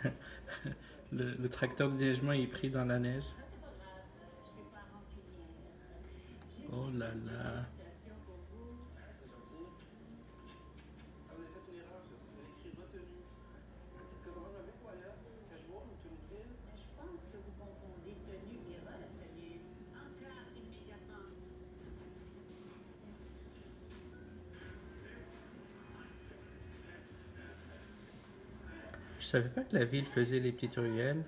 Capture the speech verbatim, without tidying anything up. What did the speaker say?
le, le tracteur de déneigement est pris dans la neige. Oh là là. Je savais pas que la ville faisait les petites ruelles.